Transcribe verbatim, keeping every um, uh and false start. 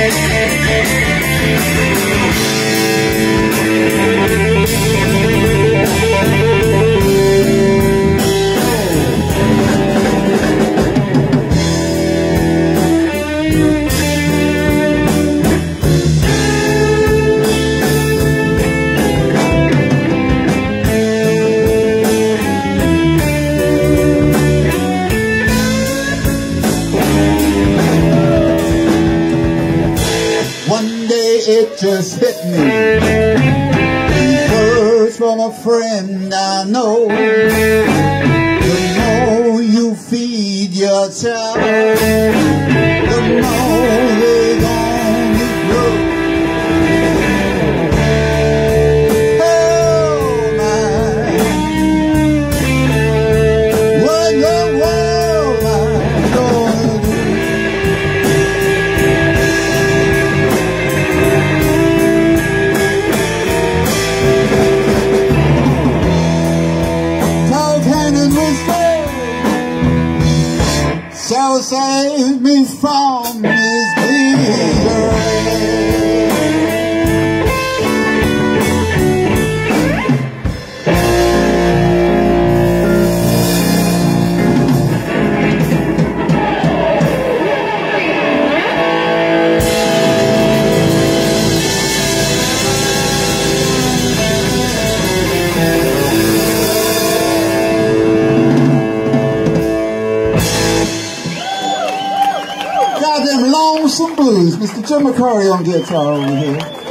It just hit me. Words from a friend I know. The more you feed your child, the more they're gonna grow. Oh my, what the world am I gonna do? Shall save me from this misery. Goddamn lonesome blues, Mister Jim McCarty on guitar over here.